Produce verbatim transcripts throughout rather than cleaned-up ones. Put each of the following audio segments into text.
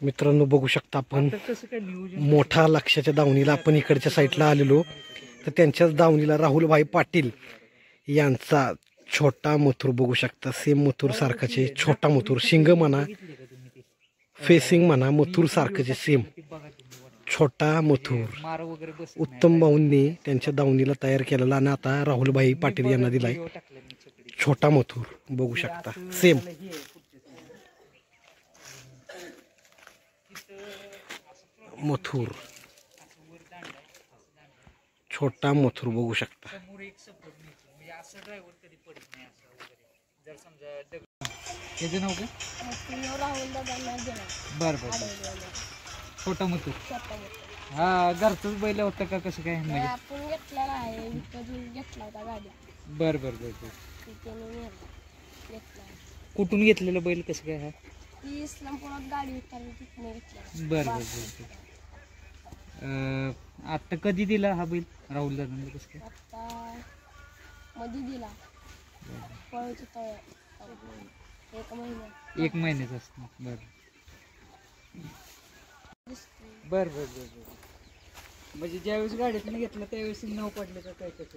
मित्रांनो बघू शकता आपण मोठा लक्षाच्या दावणीला आपण इकडच्या साईडला आलेलो तर त्यांच्याच दावणीला राहुलभाई पाटील यांचा छोटा मथुर बघू शकता. सेम मथुर सारखाचे छोटा मथुर, शिंग म्हणा फेसिंग म्हणा मथुर सारखाचे सेम छोटा मथुर उत्तम भाऊंनी त्यांच्या दावणीला तयार केलेला आणि आता राहुलभाई पाटील यांना दिलाय छोटा मथुर बघू शकता. सेम मथुर छोटा मथुर बघू शकता. बर बर छोटा मथुर हा घरचंच बैल होतं का कसं काय म्हणजे आपण घेतलेला आहे विकत घेतला होता गाडी. बर बर बर त्याने घेतला. कुठून घेतलेलं बैल कसं काय हा ती इस्लामपुरात गाडी विकताना तिथने घेतला. बर बर बर आता कधी दिला हा बैल राहुल दादा कसं काय आता मध्ये दिला पळत होता एक महिना एक महिन्याच असतं. बर बर बर बर बर म्हणजे ज्यावेळेस गाडीतून घेतलं त्यावेळेस नाव पडलं का काय कसं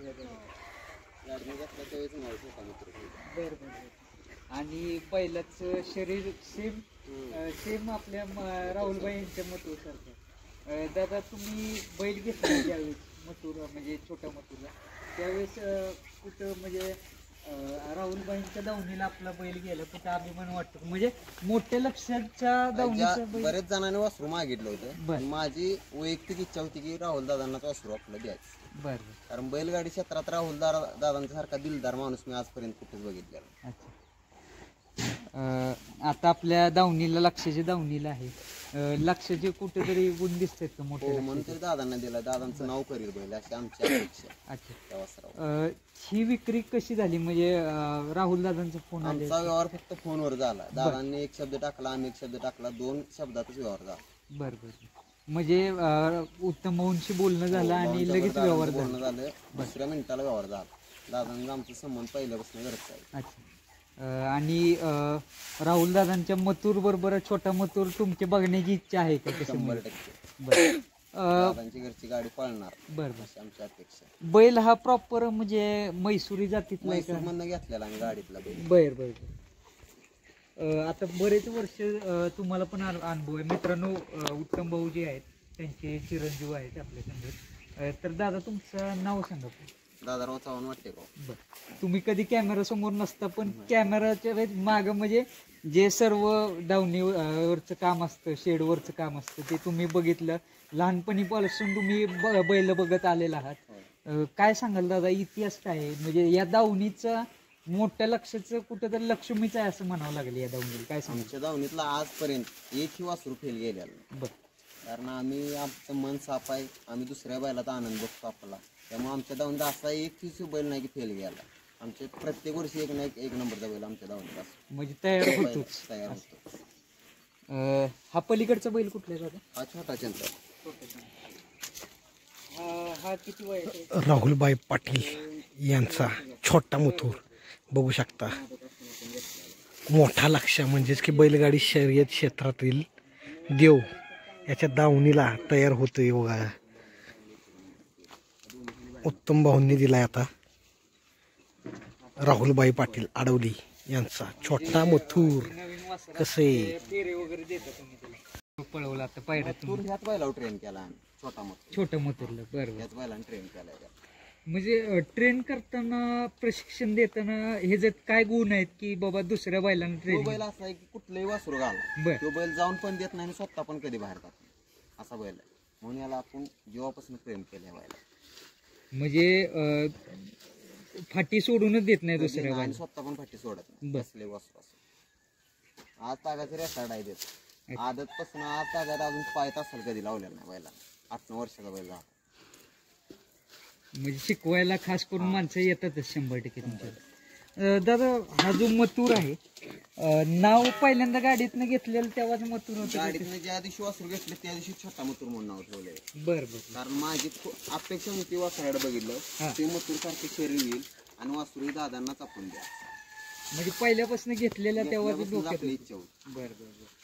बर बर आणि पहिलाच शरीर सेम सेम आपल्या राहुलभाई यांच्या मथुरसारखं. दादा तुम्ही बैल घेतला ज्यावेळेस मथुर म्हणजे छोटा मथुरला त्यावेळेस कुठं म्हणजे राहुलबाईंच्या दावणीला आपला बैल गेला कुठं अभिमान वाटतो म्हणजे मोठ्या लक्षाच्या दावणीचा बैल. बरेच जणांनी वासरू मागितलं होतं. माझी वैयक्तिक इच्छा होती की राहुल दादांनाच वासरू आपलं द्यायचं. बरं कारण बैलगाडी क्षेत्रात राहुल दादांच्या सारखा दिलदार माणूस मी आजपर्यंत कुठेच बघितलेला. अच्छा आता आपल्या दावणीला लक्षाच्या दावणीला आहे लक्षाचे कुठेतरी गुण दिसतात का मोठे म्हणून तरी दादांना दिला. दादांचं नाव करील बैल अशी आमची अपेक्षा. अच्छा ही विक्री कशी झाली म्हणजे राहुल दादांचा फोन आमचा व्यवहार फक्त फोनवर झाला. दादांनी एक शब्द टाकला आम्ही एक शब्द टाकला दोन शब्दातच व्यवहार झाला. बरं बरं म्हणजे उत्तम भाऊंशी बोलणं झालं आणि लगेच व्यवहार बोलणं झालं. दुसऱ्या मिनिटाला व्यवहार झाला. दादांचा आमचा संबंध पहिल्यापासून घरचा आहे. अच्छा आणि राहुल दादांच्या मथुर बरोबर छोटा मथुर तुमची बघण्याची इच्छा आहे का? शंभर टक्के दादांची घरची गाडी पळणार बरं आमची अपेक्षा. बैल हा प्रॉपर म्हणजे मैसुरी जातीत मैसूर मधनं घेतलेला आम्ही गाडीतला बैल. बर बर आता बरेच वर्ष तुम्हाला पण अनुभव आहे. मित्रांनो उत्तम भाऊ जे आहेत त्यांचे चिरंजीव आहेत आपल्या समोर. तर दादा तुमचं नाव सांगा. दादाराव चव्हाण वाटते का? बरं तुम्ही कधी कॅमेरा समोर नसता पण कॅमेराच्या माग म्हणजे जे सर्व दावणीवरचं काम असतं शेडवरचं काम असतं ते तुम्ही बघितलं. लहानपणीपासून तुम्ही बैल बघत आलेला आहात. काय सांगाल दादा इतिहास काय आहे म्हणजे या दावणीचा मोठ्या लक्षाचं कुठेतरी लक्ष्मीचं आहे असं म्हणावं लागलं या दावणीला काय सांगा? आमच्या दावणीतला आजपर्यंत एकही वासरू फेल गेलेला. बरं कारण आम्ही आमचं मन साफ आहे. आम्ही दुसऱ्या बैलाचा आनंद बघतो आपला. त्यामुळे आमच्या दावणीत असा एकही बैल नाही की फेल गेला. आमच्या प्रत्येक वर्षी एक नाही एक नंबरचा बैल आमच्या दावणीत असतो म्हणजे तयार होतोच तयार होतो. हा पलीकडचा बैल कुठला दादा? हा छोटा चंद्र. हा किती वय? राहुलभाई पाटील यांचा छोटा मथुर बघू शकता. मोठा लक्ष म्हणजेच की बैलगाडी शर्यत क्षेत्रातील देव याच्या दावणीला तयार होतोय बघा. उत्तम भाऊंनी दिलाय आता राहुलभाई पाटील आडवली यांचा छोटा मथुर. कसे वगैरे देता तुम्ही त्याला पळवला आता पायऱ्या ह्याच बैलावर ट्रेन केला आम्ही छोटा मथुर. छोटं मथुरला. बरं ह्याच बैलाने ट्रेन केलाय. म्हणजे ट्रेन करताना प्रशिक्षण देताना हे जे काय गुण आहेत की बाबा दुसऱ्या बैलांना तो ट्रेन बैल असा आहे की कुठलंही वासरू घाला बर तो बैल जाऊन पण देत नाही स्वतः पण कधी बाहेर जात नाही असा बैल आहे. म्हणून याला आपण जेव्हापासून प्रेम केलं बैला. म्हणजे फाटी सोडूनच देत नाही दुसऱ्या आणि बैल स्वतः पण फाटी सोडत नाही. बसले वासरू असं आज तागाचे रेसाड आहे देत आदत पासून आज तागात अजून पायत असेल कधी लावलेला नाही बैला. आठ नऊ वर्षाचा बैल झाला. म्हणजे शिकवायला खास करून माणसं येतातच शंभर टक्के तुमच्या. दादा हा जो मथुर आहे नाव पहिल्यांदा गाडीतनं घेतलेलं तेव्हाच मथुर होतं? गाडीतनं ज्या दिवशी वासरू घेतलं त्या दिवशी छोटा मथुर म्हणून नाव ठेवलंय. बरं बरं कारण माझी अपेक्षा होती वासराकडे बघितलं ते मथुर सारखे शरीर येईल आणि वासरू दादांनाच आपण द्या म्हणजे पहिल्यापासून घेतलेल्या तेव्हा आपली इच्छा होती. बरं बरं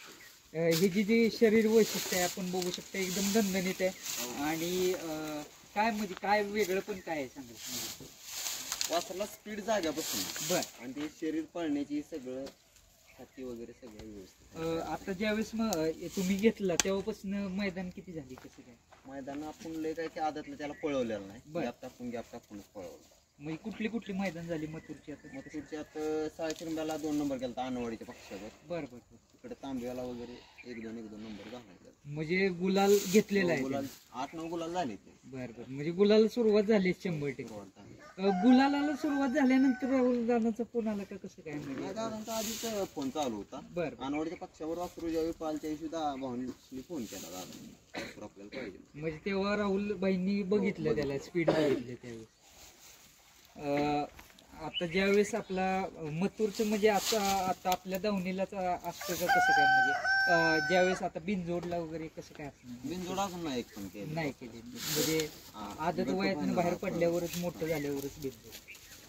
अं, हे जी जी शरीर वैशिष्ट्य आहे आपण बघू शकता एकदम दणदणीत आहे आणि अं, काय म्हणजे काय वेगळं पण काय आहे सांगा. वासरला स्पीड जाग्यापासून बर. आणि ते शरीर पळण्याची सगळं छाती वगैरे सगळं व्यवस्थित आहे. अं, आता ज्यावेळेस मग अं, तुम्ही घेतला तेव्हापासून मैदान किती झाली कसं काय मैदान आपण लय काय की आदतलं त्याला पळवलेलं नाही. बर. गॅप टाकून गॅप टाकूनच पळवलं. मग कुठली कुठली मैदान झाली मथुरची आता. मग तुमच्यात साळशिरंब्याला दोन नंबर गेला अंगणवाडीच्या पक्षावर. बर बर बर. इकडे तांब्याला वगैरे एक दोन एक दोन नंबर घालायचा. म्हणजे गुलाल घेतलेला आहे गुलाल आठ नऊ गुलाल झाले ते. बर बर. म्हणजे गुलाला सुरुवात झाली शंभर टक्के. सुरुवात झाली. अं, गुलालाला सुरुवात झाल्यानंतर राहुल दादाचा फोन आला का कसं काय म्हणजे. नाही दादांचा आधीच फोन चालू होता. बर बर. अंगणवाडीच्या पक्षावर वासरू ज्यावेळी पालच्या दिवशी दहा भावांनी फोन केला दादांनी. वासरू आपल्याला पाहिजे. म्हणजे तेव्हा राहुल भाईंनी बघितलं त्याला स्पीड बघितलं त्यावेळेस. अं, आता ज्यावेळेस आपला अं, मथुरचं म्हणजे आता आता आपल्या दावणीलाच असतं का कसं काय म्हणजे अं, ज्यावेळेस आता बिनजोडला वगैरे कसं काय असणार. बिनजोड अजून नाही एक पण केलं. नाही केले म्हणजे हा. आदत वयातून बाहेर पडल्यावरच मोठं झाल्यावरच बिनजोड.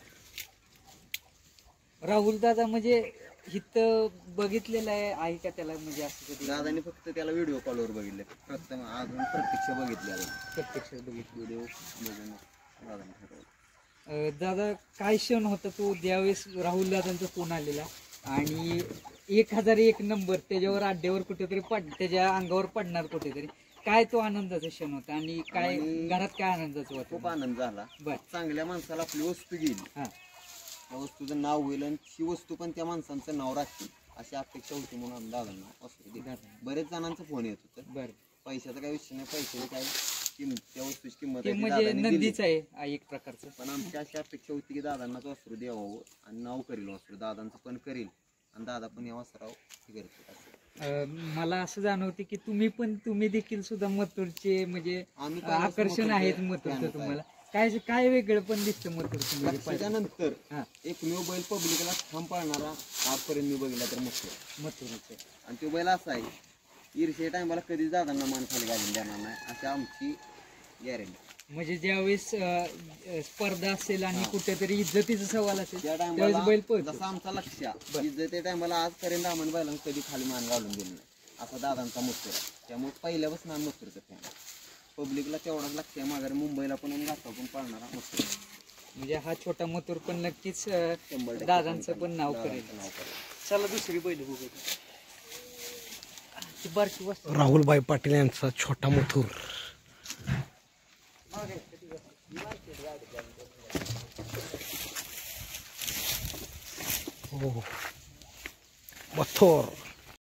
राहुल दादा म्हणजे इथं बघितलेलं आहे आहे का त्याला म्हणजे असं कधी दादांनी फक्त त्याला व्हिडिओ कॉलवर बघितले. प्रथम अजून प्रत्यक्ष बघितले. प्रत्यक्षात बघितलं. व्हिडिओ बघून दादांनी ठरवलं. अं, दादा काय क्षण होता तो ज्यावेळेस राहुल दादांचा फोन आलेला आणि एक हजार एक नंबर त्याच्यावर अड्ड्यावर कुठेतरी पड त्याच्या अंगावर पडणार कुठेतरी काय तो आनंदाचा क्षण होता आणि काय आणि घरात काय आनंदाचं खूप होतं. आनंद झाला. बर. चांगल्या माणसाला आपली वस्तू गेली. हा त्या वस्तूचं नाव होईल आणि ती वस्तू पण त्या माणसांचं नाव राखतील अशी अपेक्षा होती म्हणून आम्ही दादांना वस्तू दिली. दादा. बरेच जणांचा फोन येत होतं. बर. पैशाचा काही विषय नाही. पैशाची काय किंमत त्या वस्तूची किंमत ते आहे ती म्हणजे दादांनी दिली. नंदीच आहे आ, एक प्रकारचं. पण आमची अशी अपेक्षा होती की दादांनाच वस्त्र द्यावं आणि नाव करील वस्त्र दादांचं पण करील आणि दादा पण या वस्त्रावर हे करतील असं. अं, मला असं जाणवते की तुम्ही पण तुम्ही देखील सुद्धा मथुरचे म्हणजे आम्ही अं, पहिल्याच आकर्षण मथुरचे आहेत fan मथुरचं आहे. तुम्हाला काय काय वेगळं पण दिसतं मथुरचं म्हणजे त्याच्यानंतर हा एकमेव बैल पब्लिकला ठाम पाळणारा आजपर्यंत मी बघितला तर मस्त. मथुरचं. आणि तो बैल असा आहे ईर्ष्या टायमाला कधीच दादांना मान खाली घालून देणार नाही अशी आमची गॅरंटी. म्हणजे ज्यावेळेस अं, अं, स्पर्धा असेल आणि कुठेतरी इज्जतीचा सवाल असेल त्या त्यावेळेस टायमाला बैल पळतो. जसा आमचा लक्ष इज्जत त्या टायमाला आजपर्यंत आम्हाला बैलांना कधी खाली मान घालून दिली नाही असा दादांचा मथुर आहे. त्यामुळे पहिल्यापासून आम्ही मथुरचं फॅन. पब्लिकला तेवढाच लक्ष आहे माघारी मुंबईला पण आणि घाटावर पण पाळणारा मथुर. म्हणजे हा छोटा मथुर पण नक्कीच अं, शंभर टक्के दादांचं पण नाव करेल. दादांचं नाव करेल. चला दुसरी बैल बघू. ती बारकी वस्तू राहुलभाई पाटील यांचा छोटा मथुर. हो मथुर